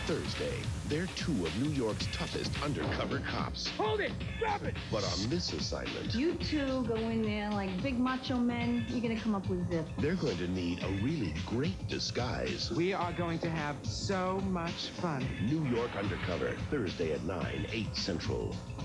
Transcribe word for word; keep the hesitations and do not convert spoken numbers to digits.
Thursday, they're two of New York's toughest undercover cops. Hold it! Stop it! But on this assignment, You two go in there like big macho men. You're going to come up with zip. they're going to need a really great disguise. We are going to have so much fun. New York Undercover, Thursday at nine, eight Central.